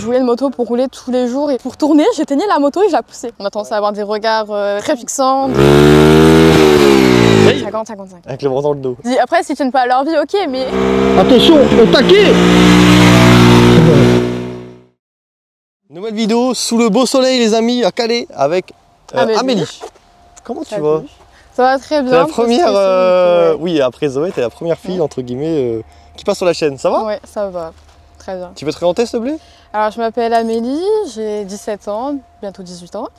Je voulais une moto pour rouler tous les jours et pour tourner, j'éteignais la moto et je la poussais. On a tendance à avoir des regards très fixants. 50-55. Avec le vent dans le dos. Après, s'ils tiennent pas à leur vie, ok, mais... Attention, au taquet. Nouvelle vidéo sous le beau soleil les amis à Calais avec Amélie. Comment tu vas? Ça va très bien. C'est la première, oui après Zoé, t'es la première fille entre guillemets qui passe sur la chaîne, ça va? Ouais, ça va, très bien. Tu peux te présenter s'il te plaît? Alors je m'appelle Amélie, j'ai 17 ans, bientôt 18 ans.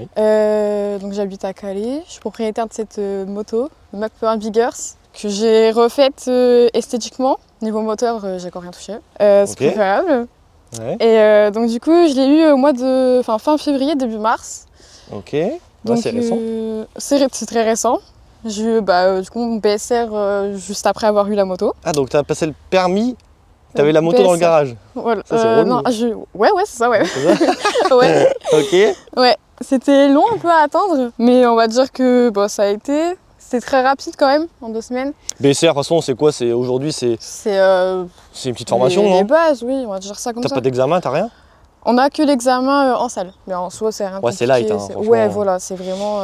Oui. Donc j'habite à Calais, je suis propriétaire de cette moto, le Mac-Power Biggers, que j'ai refaite esthétiquement. Niveau moteur, j'ai encore rien touché. C'est préférable. Ouais. Et donc du coup, je l'ai eu au mois de fin février, début mars. Ok. Donc c'est récent. C'est très récent. J'ai eu du coup mon PSR juste après avoir eu la moto. Ah donc t'as passé le permis, t'avais la moto dans le garage. Voilà. Ça c'est relou. Non, ouais c'est ça, ouais. Ça ouais. Ok. Ouais, c'était long un peu à attendre, mais on va dire que ça a été. C'était très rapide quand même, en 2 semaines. BSR, de toute façon, c'est quoi? Aujourd'hui, c'est une petite formation, non? Les bases, oui, on va dire ça comme ça. T'as pas d'examen, t'as rien? On a que l'examen en salle, mais en soi, c'est rien. Ouais, c'est light, hein, franchement. Ouais, voilà, c'est vraiment...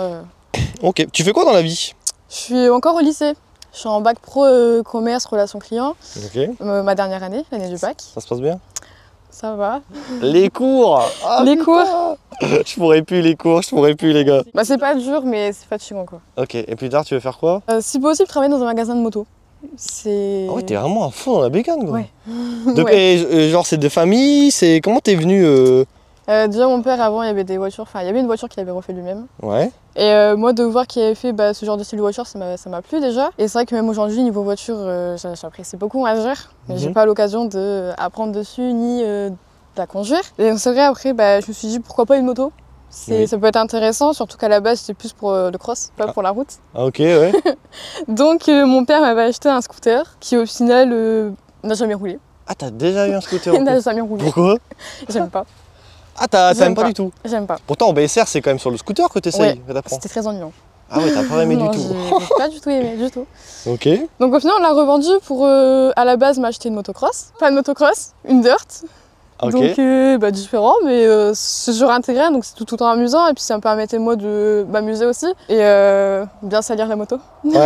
Ok, tu fais quoi dans la vie? Je suis encore au lycée. Je suis en bac pro commerce, relations clients. Ok. Ma dernière année, l'année du bac. Ça se passe bien? Ça va. Les cours! Les cours! Je pourrais plus les cours, je pourrais plus les gars. C'est pas dur, mais c'est fatigant quoi. Ok, et plus tard, tu veux faire quoi? Si possible, travailler dans un magasin de moto. C'est... Ah ouais, t'es vraiment à fond dans la bécane quoi. Ouais. Et, genre, c'est de famille, c'est... Comment t'es venu Déjà, mon père, avant, il y avait des voitures, il y avait une voiture qu'il avait refait lui-même. Ouais. Et moi, de voir qu'il avait fait ce genre de style de voiture, ça m'a plu déjà. Et c'est vrai que même aujourd'hui, niveau voiture, j'apprécie beaucoup, on va dire. Mais j'ai pas l'occasion d'apprendre dessus, ni de la conduire. Et c'est vrai, après, je me suis dit, pourquoi pas une moto? Ça peut être intéressant, surtout qu'à la base, c'était plus pour le cross, pas pour la route. Ah ok, ouais. Donc, mon père m'avait acheté un scooter qui, au final, n'a jamais roulé. Ah, t'as déjà eu un scooter? Il n'a jamais roulé. Pourquoi? J'aime pas. Ah, t'aimes pas du tout? J'aime pas. Pourtant, en BSR, c'est quand même sur le scooter que t'essayes, que t'apprends. C'était très ennuyant. Ah ouais, t'as pas aimé du tout? J'ai pas du tout aimé, du tout. Ok. Donc au final, on l'a revendu pour, à la base, m'acheter une motocross. Pas une motocross, une dirt. Ok. Donc différent, mais c'est toujours intégré, donc c'est tout le temps amusant. Et puis ça me permettait moi de m'amuser aussi et bien salir la moto. Ouais,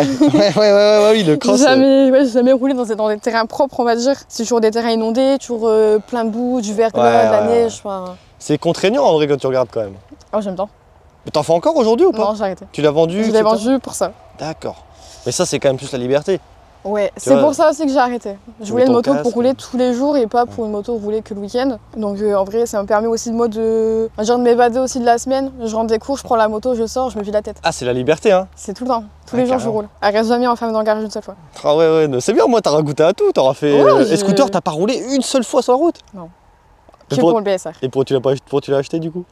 oui, le cross. J'ai jamais roulé dans des terrains propres, on va dire. C'est toujours des terrains inondés, toujours plein de boue, du verglas, de la neige. C'est contraignant en vrai quand tu regardes quand même. Oh, j'aime bien. Mais t'en fais encore aujourd'hui ou pas? Non, j'ai arrêté. Tu l'as vendu? Je l'ai vendu pour ça. D'accord. Mais ça, c'est quand même plus la liberté. Ouais, c'est pour ça aussi que j'ai arrêté. Je voulais une moto pour rouler tous les jours et pas pour une moto rouler que le week-end. Donc en vrai, ça me permet aussi de m'évader aussi de la semaine. Je rentre des cours, je prends la moto, je sors, je me vide la tête. Ah, c'est la liberté, hein? C'est tout le temps. Tous les jours, je roule. Elle reste jamais enfermée dans le garage une seule fois. Ah ouais, c'est bien, moi, t'auras goûté à tout. T'auras fait. Et scooter, t'as pas roulé une seule fois sur la route? Non. Que pour le BSR. Et pourquoi tu l'as acheté du coup?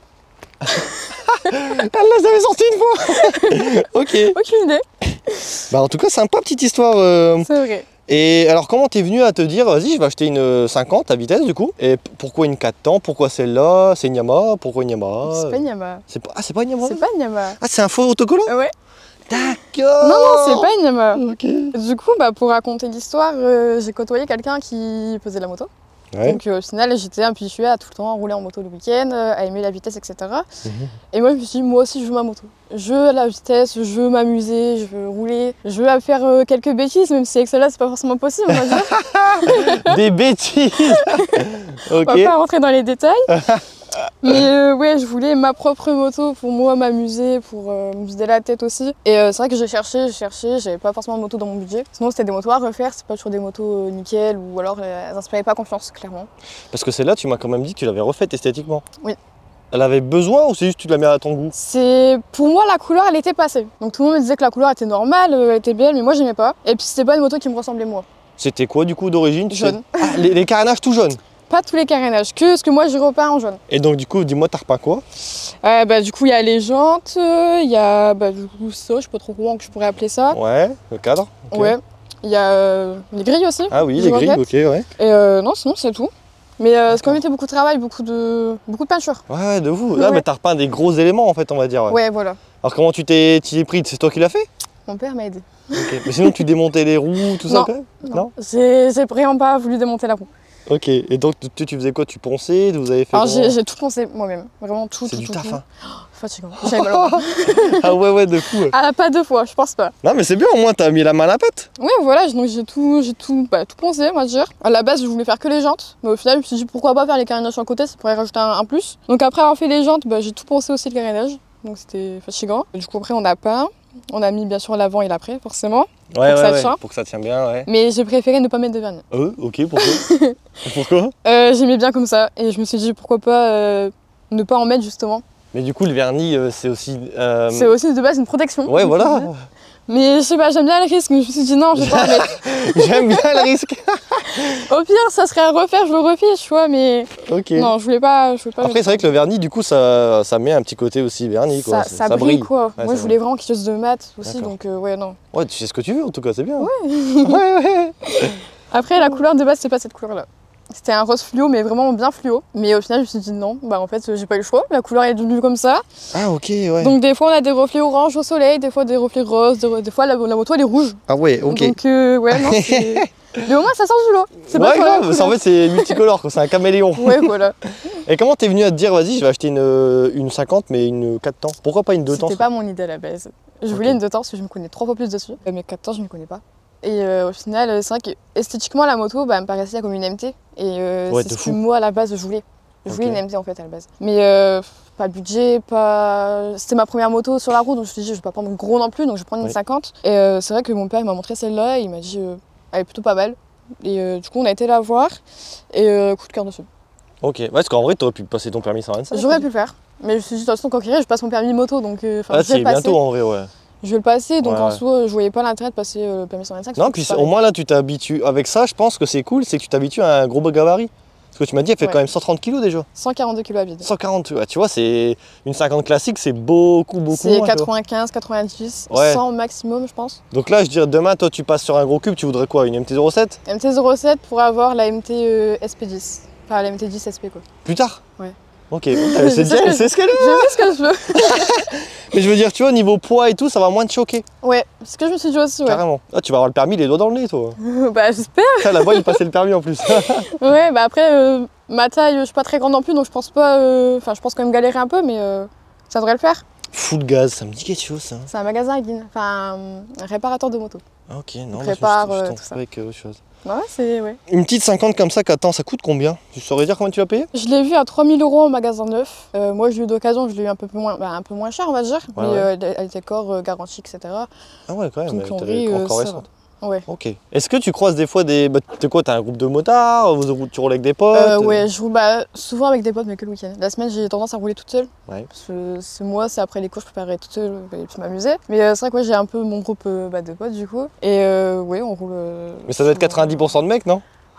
Elle l'a jamais sorti une fois. Ok. Aucune idée. En tout cas, sympa petite histoire. C'est vrai. Et alors, comment t'es venu à te dire, vas-y, je vais acheter une 50 à vitesse du coup? Et pourquoi une 4 temps? Pourquoi celle-là? C'est une Yamaha? Pourquoi une Yamaha? C'est pas une Yamaha. C'est pas une Yamaha? C'est pas une Yamaha. Ah, c'est un faux autocollant? Ouais. D'accord. Non, c'est pas une Yamaha. Ok. Du coup, pour raconter l'histoire, j'ai côtoyé quelqu'un qui faisait de la moto. Ouais. Donc au final, j'étais habituée à tout le temps rouler en moto le week-end, à aimer la vitesse, etc. Et moi, je me suis dit, moi aussi, je veux ma moto. Je veux la vitesse, je veux m'amuser, je veux rouler, je veux faire quelques bêtises, même si avec celle-là, c'est pas forcément possible, on va dire. Des bêtises. Ok. On va pas rentrer dans les détails. Mais ouais, je voulais ma propre moto pour moi m'amuser, pour me vider la tête aussi. Et c'est vrai que j'ai cherché, j'avais pas forcément de moto dans mon budget. Sinon c'était des motos à refaire, c'est pas toujours des motos nickel ou alors elles inspiraient pas confiance, clairement. Parce que celle-là, tu m'as quand même dit que tu l'avais refaite esthétiquement. Oui. Elle avait besoin ou c'est juste que tu la mets à ton goût? Pour moi, la couleur, elle était passée. Donc tout le monde me disait que la couleur était normale, elle était belle, mais moi j'aimais pas. Et puis c'était pas une moto qui me ressemblait moi. C'était quoi du coup d'origine? Jaune. Ah, les carénages tout jaunes? Pas tous les carénages, que ce que moi j'ai repeint en jaune. Et donc du coup, dis-moi, t'as repeint quoi? Du coup, il y a les jantes, il y a du coup ça, je sais pas trop comment que je pourrais appeler ça. Ouais, le cadre. Okay. Ouais. Il y a les grilles aussi. Ah oui, les grilles, ok, ouais. Et non, sinon c'est tout. Mais c'est quand même été beaucoup de travail, beaucoup de peinture. Ouais, de vous. Là, mais t'as repeint des gros éléments en fait, on va dire. Ouais, voilà. Alors comment tu t'y es pris? C'est toi qui l'as fait? Mon père m'a aidé. Okay. Mais sinon, tu démontais les roues, tout ça quand même? Non. J'ai vraiment pas voulu démonter la roue. Ok, et donc tu faisais quoi? Tu ponçais? Vous avez fait Alors comment? j'ai tout poncé moi-même, vraiment tout. C'est du taf, tout. hein. Fatigant, j'avais mal au bras. Ah ouais, de fou. Ouais. Ah, pas 2 fois, je pense pas. Non, mais c'est bien, au moins t'as mis la main à la pâte. Ouais, voilà, donc j'ai tout poncé, on va dire. À la base, je voulais faire que les jantes, mais au final, je me suis dit pourquoi pas faire les carénages sur le côté, ça pourrait rajouter un plus. Donc après avoir fait les jantes, j'ai tout poncé aussi le carénage, donc c'était fatigant. Du coup, après, on a peint. On a mis bien sûr l'avant et l'après, forcément. Ouais, Pour que ça tienne bien, ouais. Mais j'ai préféré ne pas mettre de vernis. Ok, pourquoi? Pourquoi? J'aimais bien comme ça, et je me suis dit pourquoi pas ne pas en mettre justement. Mais du coup, le vernis, c'est aussi. C'est aussi de base une protection. Ouais, voilà. Mais je sais pas, j'aime bien le risque, mais je me suis dit non, je vais pas en mettre. J'aime bien le risque. Au pire, ça serait à refaire, je le refais, tu vois, mais Ok. non, je voulais pas. Après, c'est vrai que le vernis, du coup, ça met un petit côté aussi vernis, quoi. Ça brille, quoi. Ouais, moi, je voulais vraiment quelque chose de mat aussi, D'accord. donc ouais, non. Ouais, tu sais ce que tu veux, en tout cas, c'est bien. Ouais. Ouais. Après, la couleur de base, c'est pas cette couleur-là. C'était un rose fluo, mais vraiment bien fluo. Mais au final, je me suis dit non, en fait, j'ai pas eu le choix. La couleur est devenue comme ça. Ah, ok, ouais. Donc, des fois, on a des reflets orange au soleil, des fois, des reflets roses, des fois, la moto, elle est rouge. Ah, ouais, ok. Donc, ouais, non, c'est. Mais au moins, ça sort du lot. C'est pas Ouais, sur la grave, couleur. en fait, c'est multicolore, quoi. C'est un caméléon. Ouais, voilà. Et comment t'es venu à te dire, vas-y, je vais acheter une 50, mais une 4 temps? Pourquoi pas une 2 temps? C'était pas mon idée à la base. Je voulais une 2 temps parce que je me connais 3 fois plus dessus. Mais 4 temps, je ne connais pas. Et au final, c'est vrai que esthétiquement, la moto, elle me paraissait comme une MT. Et Ouais, c'est de ce que fou. moi, à la base, je voulais. Je voulais Ok. une MT en fait, à la base. Mais pas de budget, pas. C'était ma première moto sur la route, donc je me suis dit, je vais pas prendre gros non plus, donc je vais prendre une Oui. 50. Et c'est vrai que mon père, il m'a montré celle-là, et il m'a dit, elle est plutôt pas mal. Et du coup, on a été la voir, et coup de cœur dessus. Ok, ouais, parce qu'en vrai, t'aurais pu passer ton permis 125. J'aurais pu le faire. Mais je me suis dit, de toute façon, quand il je passe mon permis moto, donc Ah, je vais c'est le passer. bientôt en vrai, ouais. Je vais le passer, donc Ouais, en ouais. soi, je voyais pas l'intérêt de passer le permis 125. Non, puis au moins là, tu t'habitues. Avec ça, je pense que c'est cool, c'est que tu t'habitues à un gros gabarit. Parce que tu m'as dit, elle fait Ouais. quand même 130 kg déjà. 142 kg à vide. 140, ouais, tu vois, c'est une 50 classique, c'est beaucoup C'est moins. tu vois. 95, 90, Ouais. 100 maximum, je pense. Donc là, je dirais, demain, toi, tu passes sur un gros cube, tu voudrais quoi? Une MT-07? MT-07 pour avoir la MT SP10. Enfin, la MT10 SP, quoi. Plus tard? Ouais. Ok, c'est déjà, c'est ce qu'elle est. Je sais ce que je veux. Mais je veux dire, tu vois, niveau poids et tout, ça va moins te choquer. Ouais, c'est ce que je me suis dit aussi, ouais. Carrément. Ah, tu vas avoir le permis les doigts dans le nez, toi. Bah, j'espère. Ah, là-bas, il passait le permis en plus. Ouais, bah après, ma taille, je suis pas très grande non plus, donc je pense pas. Enfin, je pense quand même galérer un peu, mais ça devrait le faire. Full gaz, ça me dit quelque chose, ça. C'est un magasin à Guine. Enfin, un réparateur de moto. Ah, ok, non, Prépare, je tout t'en ça. avec autre chose. Ouais, c'est. Ouais. Une petite 50 comme ça, qu'attends, ça coûte combien? Tu saurais dire combien tu l'as payé? Je l'ai vu à 3 000 € en magasin neuf. Moi, je l'ai eu d'occasion, je l'ai eu un peu moins cher, on va dire. Ouais, mais ouais. elle était corps garantie, etc. Ah ouais, quand même, Donc, en t'avais vrai, encore ça récente. Ouais. Ok. Est-ce que tu croises des fois des. Bah, t'es quoi, t'as un groupe de motards? Tu roules avec des potes? Ouais, je roule souvent avec des potes, mais que le week-end. La semaine, j'ai tendance à rouler toute seule. Ouais. Parce que moi, c'est après les cours, je préfère être toute seule et puis m'amuser. Mais c'est vrai que ouais, j'ai un peu mon groupe de potes, du coup. Et ouais, on roule. Mais ça doit être 90% de mecs, non?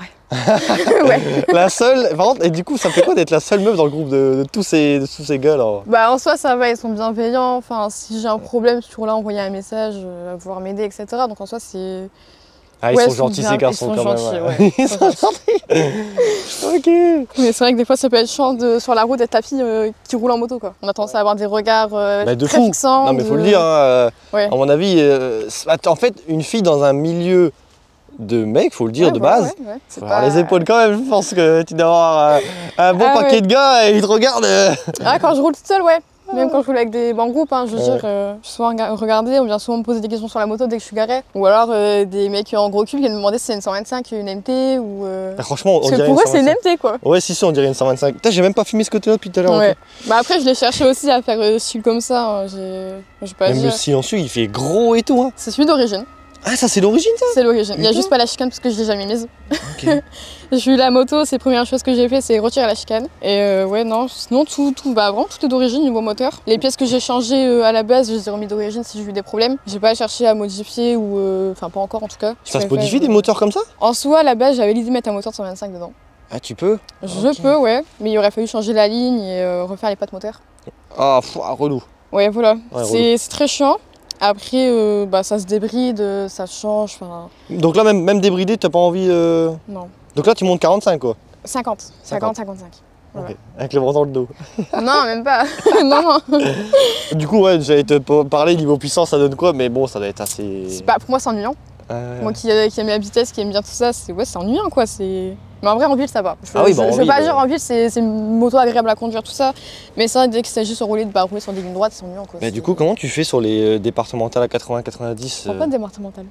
Ouais. La seule. Par contre, et du coup, ça fait quoi d'être la seule meuf dans le groupe de tous ces gars là? Bah, en soi, ça va, ils sont bienveillants. Enfin, si j'ai un problème, je suis toujours là, envoyer un message, à vouloir m'aider, etc. Donc en soi, c'est. Ah, ils Ouais, sont ils sont gentils bien- ces garçons ils sont quand gentils, même. ouais. Ils sont gentils. Ok. Mais c'est vrai que des fois, ça peut être chiant sur la route d'être la fille qui roule en moto, quoi. On a tendance à avoir des regards Bah, de très fou. fixants. Non, mais faut le dire, hein, Ouais. à mon avis, en fait, une fille dans un milieu de mecs, faut le dire Ouais, de voilà, base, ouais. C'est faut avoir les épaules quand même. Je pense que tu dois avoir un bon Ah, paquet ouais. de gars et ils te regardent. Ah, quand je roule toute seule, ouais. Même quand je roule avec des bancs groupes, hein, je veux Ouais. dire, je suis souvent regardée, on vient souvent me poser des questions sur la moto dès que je suis garée. Ou alors des mecs en gros cul qui viennent me demander si c'est une 125, une MT ou. Ah, franchement, on Parce que dirait pour eux, une c'est une 125. MT, quoi. Ouais, si, on dirait une 125. Putain, j'ai même pas fumé ce côté-là depuis tout à l'heure. Ouais. ok. Bah après, je l'ai cherché aussi à faire style comme ça. Hein, j'ai pas Même dit. le silencieux, il fait gros et tout. Hein. C'est celui d'origine. Ah, ça, c'est l'origine, ça? C'est l'origine. Il y a Putain. juste pas la chicane parce que je l'ai jamais mise. Ok. J'ai eu la moto, c'est la première chose que j'ai fait, c'est retirer la chicane. Et ouais, non, sinon vraiment, tout est d'origine niveau moteur. Les pièces que j'ai changées à la base, je les ai remis d'origine si j'ai eu des problèmes. J'ai pas cherché à modifier ou. Enfin, pas encore en tout cas. Ça se modifie des moteurs comme ça? En soi, à la base, j'avais l'idée de mettre un moteur de 125 dedans. Ah, tu peux? Je Ok. peux, ouais, mais il aurait fallu changer la ligne et refaire les pattes moteurs. Ah, relou. Ouais, voilà. Ouais, C'est très chiant. Après, ça se débride, ça change, enfin. Donc là, même débridé, t'as pas envie. Non. Donc là, tu montes 45, quoi. 50, 55. Voilà. Ok. Avec le vent dans le dos. Non, même pas. non. Du coup, ouais, j'allais te parler niveau puissance, ça donne quoi? Mais bon, ça doit être assez. Pour moi, c'est ennuyant. Moi qui aime la vitesse, qui aime bien tout ça, c'est ennuyant quoi. Mais en vrai, en ville, ça va. Ah oui, bah, je veux pas dire en ville, c'est une moto agréable à conduire, tout ça. Mais ça, dès qu'il s'agit de rouler sur des lignes droites, c'est ennuyant, quoi. Bah, du coup, comment tu fais sur les départementales à 80-90 Je prends pas de départemental.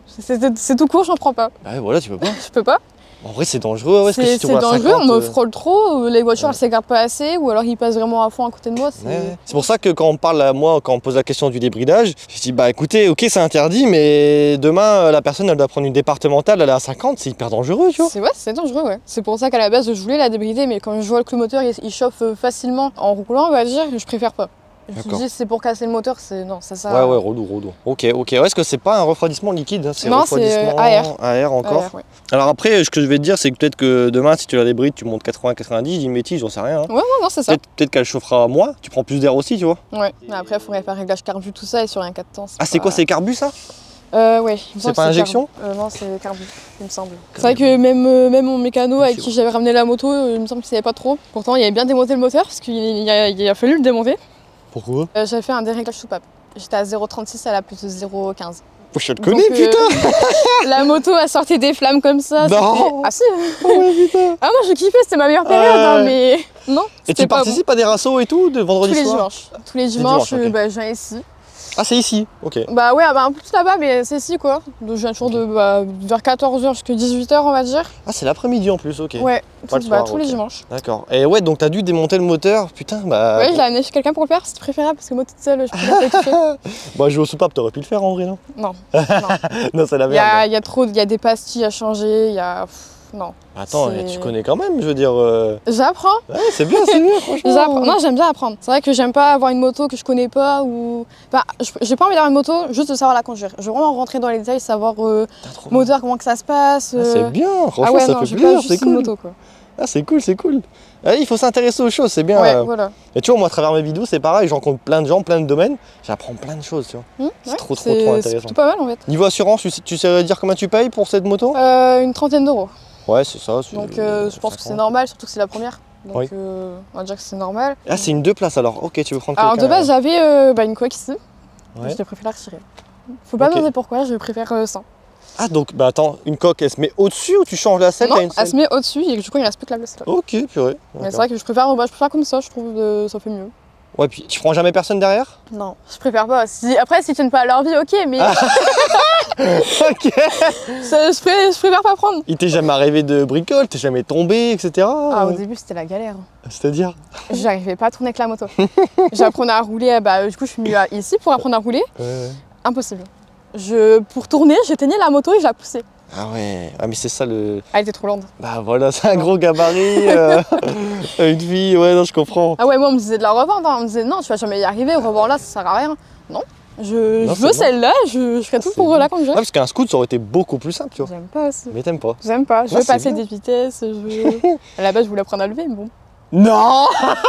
C'est tout court, j'en prends pas. Ah ouais, voilà, tu peux pas. Je peux pas. En vrai, c'est dangereux. Ouais, C'est dangereux, on me frôle trop, les voitures elles s'écartent pas assez, ou alors ils passent vraiment à fond à côté de moi. C'est pour ça que quand on parle à moi, quand on pose la question du débridage, je dis bah écoutez, ok c'est interdit, mais demain la personne elle doit prendre une départementale, elle est à 50, c'est hyper dangereux, tu vois. C'est dangereux, ouais. C'est pour ça qu'à la base je voulais la débrider, mais quand je vois que le moteur il chauffe facilement en roulant, on va dire, je préfère pas. Je me suis dit, c'est pour casser le moteur, non, ça sert. Ouais, relou. Ok. Est-ce que c'est pas un refroidissement liquide, hein, non, c'est AR encore. AR, ouais. Alors après, ce que je vais te dire, c'est que peut-être que demain, si tu la débrides, tu montes 80-90, je dis une bêtise, j'en sais rien. Hein. Ouais, non, c'est ça. Peut-être qu'elle chauffera moins, tu prends plus d'air aussi, tu vois. Ouais, mais après, il faudrait faire réglage carbu, tout ça, et sur un 4 temps. Ah, c'est quoi, c'est carbu ça? Ouais. C'est pas injection? Non, c'est carbu, il me semble. C'est vrai que même mon mécano avec qui j'avais ramené la moto, il me semble qu'il savait pas trop. Pourtant, il avait bien démonté le moteur, parce qu'il a fallu le démonter. Pourquoi? J'avais fait un déréglage soupape. J'étais à 0,36, elle a plus de 0,15. Je te connais, putain. La moto a sorti des flammes comme ça. Non. Ah si. Ouais, putain. Ah moi je kiffais, c'était ma meilleure période, hein, mais non. Et tu participes à des rassos et tout de vendredi soir? Tous les dimanches, okay. Je viens ici. Ah c'est ici, ok. Bah ouais, un peu plus là-bas, mais c'est ici quoi. Donc je viens toujours vers 14h jusqu'à 18h on va dire. Ah c'est l'après-midi en plus, ok. Ouais, tous les dimanches. D'accord. Et ouais, donc t'as dû démonter le moteur, putain, bah... Ouais, je l'ai amené chez quelqu'un pour le faire, c'est préférable parce que moi toute seule, je peux pas kiffer. Bah jouer au soupape, t'aurais pu le faire en vrai, non? Non. Non, c'est la merde. Il y a des pastilles à changer, non. Attends, tu connais quand même, je veux dire... J'apprends. Ouais, c'est bien, franchement. Non, j'aime bien apprendre. C'est vrai que j'aime pas avoir une moto que je connais pas ou... Enfin, j'ai pas envie d'avoir une moto juste de savoir la conduire. Je veux vraiment rentrer dans les détails, savoir moteur, comment que ça se passe. Ah, c'est bien, franchement, ça fait plaisir, c'est cool. Moto, quoi. Ah, c'est cool. Ah, il faut s'intéresser aux choses, c'est bien. Ouais, voilà. Et tu vois, moi, à travers mes vidéos, c'est pareil, je rencontre plein de gens, plein de domaines, j'apprends plein de choses, tu vois. C'est trop intéressant. C'est pas mal, en fait. Niveau assurance, tu sais dire combien tu payes pour cette moto? Une trentaine d'euros. Ouais, c'est ça. Donc je pense que c'est normal, surtout que c'est la première. Donc on va dire que c'est normal. Ah, c'est une 2 places alors. Ok, tu veux prendre quelqu'un. Alors de base, j'avais une coque ici. Ouais. Je préfère la retirer. Faut pas me demander pourquoi, je préfère sans. Ah donc, bah attends, une coque, elle se met au-dessus ou tu changes la selle? Non, elle se met au-dessus et du coup il reste plus que la place là. Ok, purée. Mais c'est vrai que je préfère comme ça, je trouve que ça fait mieux. Ouais, puis tu prends jamais personne derrière? Non, je préfère pas. Après, s'ils tiennent pas à leur vie, ok, mais. Ok. Je préfère pas prendre. Il t'est jamais arrivé de bricole, t'es jamais tombé, etc. Ah, au début, c'était la galère. C'est-à-dire? J'arrivais pas à tourner avec la moto. J'apprenais à rouler, du coup, je suis venue ici pour apprendre à rouler. Ouais. Impossible. Pour tourner, j'éteignais la moto et je la poussais. Ah ouais, mais c'est ça le... Elle était trop lourde. Bah voilà, c'est un gros gabarit, une fille, ouais, non, je comprends. Ah ouais, moi on me disait de la revendre, on me disait non, tu vas jamais y arriver, revends là, ça sert à rien. Non, je veux celle-là, je ferai tout pour la conduire. Ouais, parce qu'un scoot, ça aurait été beaucoup plus simple, tu vois. J'aime pas aussi. Mais t'aimes pas? J'aime pas, je veux passer des vitesses, À la base, je voulais apprendre à lever, mais bon. Non.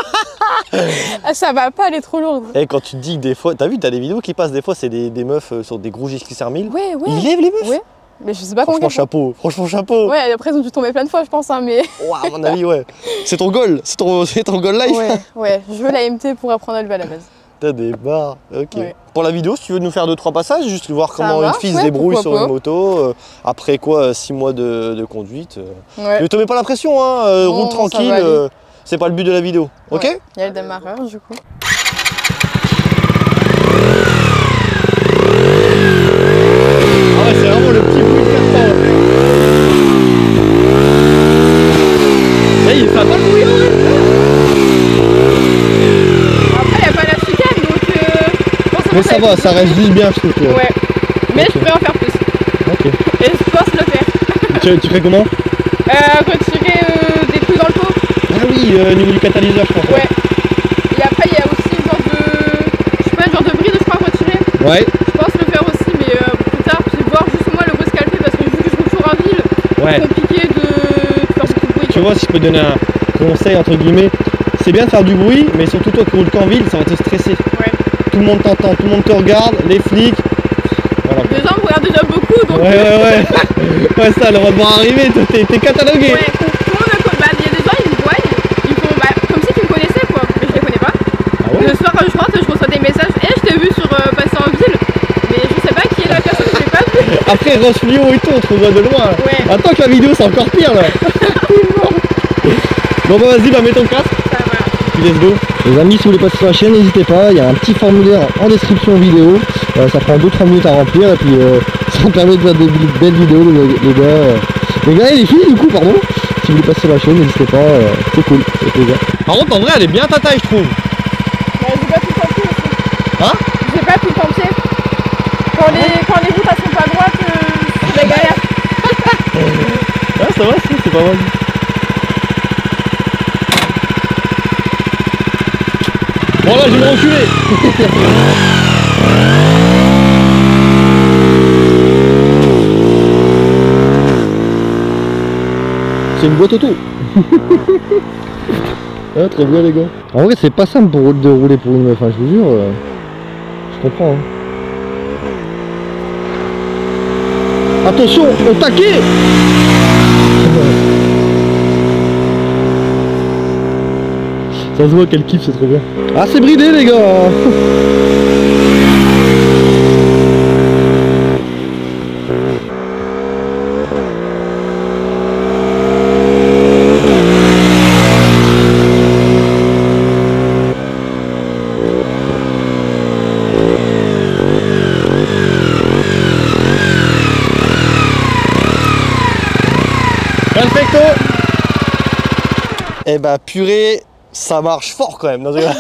Ça va pas, elle est trop lourde. Et quand tu te dis que des fois, t'as vu, t'as des vidéos qui passent, des fois, c'est des meufs sur des gros GXR 1000. Ouais. Ils lèvent les meufs? Ouais. Mais je sais pas comment. Franchement, chapeau. Ouais, après, ils ont dû tomber plein de fois, je pense, hein, mais. Ouah, à mon avis, ouais. C'est ton goal, c'est ton goal life. Ouais, je veux la MT pour apprendre à lever à la base. T'as des barres, ok. Ouais. Pour la vidéo, si tu veux nous faire 2-3 passages, juste voir comment une fille se débrouille sur une moto, après quoi, 6 mois de conduite. Ne te mets pas la pression, hein, roule tranquille, c'est pas le but de la vidéo, ok? Il y a le démarreur, du coup. Ah ouais, c'est vraiment le petit bruit de carton. Là, il fait pas le bruit, Après, il n'y a pas la chicane, donc mais ça va, ça reste juste bien, je trouve. Ouais, mais je pourrais en faire plus. Ok. Et je pense le faire. Tu fais comment? Retirer des trous dans le pot. Ah oui, au niveau du catalyseur, je pense. Ouais. Et après, il y a aussi un genre de bride, je crois, à retirer. Ouais. Je pense le faire aussi, mais plus tard, je vais voir justement le scalper parce que vu que je roule toujours en ville, c'est compliqué de faire beaucoup de bruit. Tu vois, si je peux donner un conseil, entre guillemets, c'est bien de faire du bruit, mais surtout toi qui roules qu'en ville, ça va te stresser. Ouais. Tout le monde t'entend, tout le monde te regarde, les flics. Voilà. Les gens me regardent déjà beaucoup, donc... Ouais. Ouais, ça, le voir arriver, t'es catalogué. Ouais, tout le monde me connaît. Il y a des gens, ils me voient, ils font comme si ils me connaissaient, quoi. Mais je les connais pas. Ah ouais? Le soir, quand je rentre, je reçois des messages. Je t'ai vu passer en ville, mais je sais pas qui est la personne, je l'ai pas vu. Après Ross Fluo et tout, on te voit de loin. Ouais. Attends que la vidéo c'est encore pire là. Bon bah vas-y, bah mets ton casque. Ça va. Puis let's go. Les amis, si vous voulez passer sur la chaîne, n'hésitez pas, il y a un petit formulaire en description vidéo. Ça prend 2-3 minutes à remplir et puis ça permet de faire des belles vidéos les gars et les filles du coup, pardon. Si vous voulez passer sur la chaîne, n'hésitez pas, c'est cool, c'est plaisir. Par contre en vrai elle est bien ta taille je trouve. Bah, j'ai pas tout le pied aussi. Hein? J'ai pas tout le pied. Quand les routes elles sont pas droites, c'est la galère. Ouais ça va, c'est pas mal. Bon là je vais me reculer. C'est une boîte auto. Ah, très bien les gars. En vrai c'est pas simple de rouler pour une meuf, hein, je vous jure. Je comprends. Hein. Attention, au taquet. Ça se voit qu'elle kiffe, c'est trop bien. Ah c'est bridé les gars. Perfecto. Eh bah purée, ça marche fort quand même. Ouais.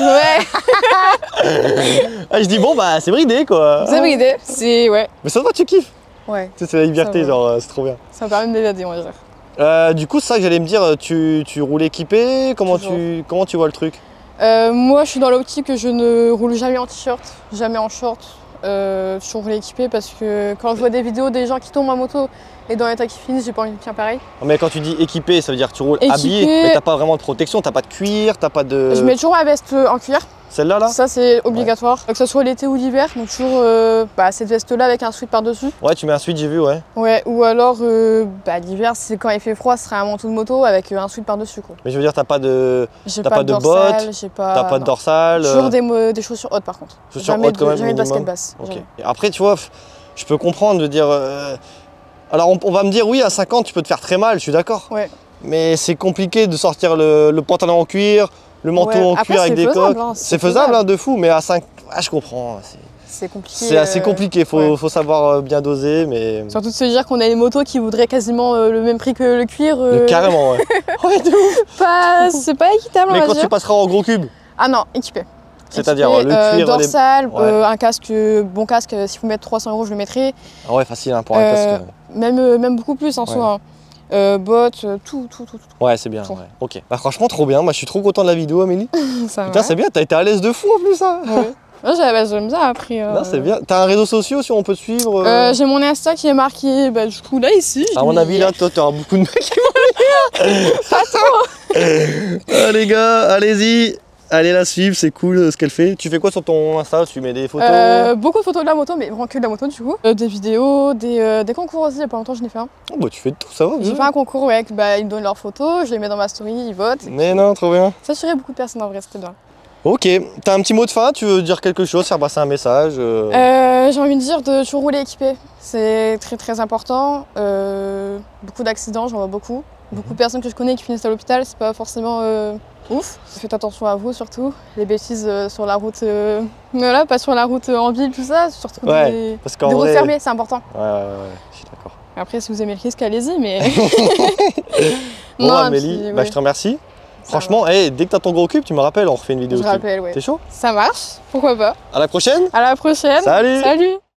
Ah, je dis bon bah c'est bridé quoi. C'est bridé, c'est ouais. Mais ça va, tu kiffes. Ouais. C'est la liberté, genre c'est trop bien. Ça me permet de m'évader on va dire. Du coup c'est ça que j'allais me dire, tu roules équipé, comment tu vois le truc? Moi je suis dans l'optique que je ne roule jamais en t-shirt, jamais en short. Je roule équipé parce que quand je vois des vidéos des gens qui tombent en moto et dans l'état qui finissent, j'ai pas envie de faire pareil. Mais quand tu dis équipé, ça veut dire que tu roules habillé, mais t'as pas vraiment de protection, t'as pas de cuir, t'as pas de... Je mets toujours ma veste en cuir. Celle-là là? Ça c'est obligatoire, que ce soit l'été ou l'hiver, donc toujours cette veste là avec un sweat par dessus. Ouais, tu mets un sweat, j'ai vu, ouais. Ouais, ou alors l'hiver, c'est quand il fait froid, ce serait un manteau de moto avec un sweat par dessus quoi. Mais je veux dire, t'as pas de bottes, t'as pas de dorsale. Toujours des chaussures hautes par contre. Chaussures hautes quand même, jamais de basket basse. Okay. Après tu vois, je peux comprendre de dire... Alors on va me dire oui à 50 tu peux te faire très mal, je suis d'accord. Ouais. Mais c'est compliqué de sortir le pantalon en cuir, le manteau en cuir avec des coques. Hein, c'est faisable hein, de fou, mais à 5, je comprends. C'est compliqué. C'est assez compliqué, faut savoir bien doser. Mais... Surtout de se dire qu'on a une moto qui voudrait quasiment le même prix que le cuir. Carrément, ouais. Ouais, de ouf. C'est pas équitable, mais quand tu passeras en gros cube? Ah non, équipé. C'est-à-dire le cuir, dorsale, un casque, bon casque, si vous mettez 300 €, je le mettrai. Ah ouais, facile hein, pour un casque. Même beaucoup plus en soi. Bottes, tout. Ouais, c'est bien. Ouais. Ok. Bah franchement, trop bien. Moi, je suis trop content de la vidéo, Amélie. Putain, c'est bien. T'as été à l'aise de fou en plus. Hein. Ouais. J'aime bien après. Non, c'est bien. T'as un réseau social si on peut te suivre J'ai mon Insta qui est marqué, du coup là ici. À mon avis, là, toi, t'auras beaucoup de mecs qui vont venir. Pas trop. Ah, les gars, allez-y. Allez la suivre, c'est cool ce qu'elle fait. Tu fais quoi sur ton Insta? Tu mets des photos? Beaucoup de photos de la moto, mais vraiment que de la moto du coup. Des vidéos, des concours aussi, il y a pas longtemps j'en ai fait un. Oh bah tu fais tout, ça va. J'ai fait un concours, ouais, ils me donnent leurs photos, je les mets dans ma story, ils votent. Mais non, trop bien. Ça attirait beaucoup de personnes en vrai, c'était bien. Ok, t'as un petit mot de fin? Tu veux dire quelque chose, faire passer un message? J'ai envie de dire de toujours rouler équipé, c'est très important. Beaucoup d'accidents, j'en vois beaucoup. Beaucoup de personnes que je connais qui finissent à l'hôpital, c'est pas forcément ouf. Faites attention à vous surtout, les bêtises sur la route, voilà, pas sur la route en ville, tout ça, surtout des routes fermées, c'est important. Ouais, je suis d'accord. Après, si vous aimez le risque, allez-y, mais... Bon, non, Amélie, je te remercie. Franchement, dès que t'as ton gros cube, tu me rappelles, on refait une vidéo. Je rappelle, ouais. T'es chaud? Ça marche, pourquoi pas. À la prochaine. À la prochaine. Salut. Salut.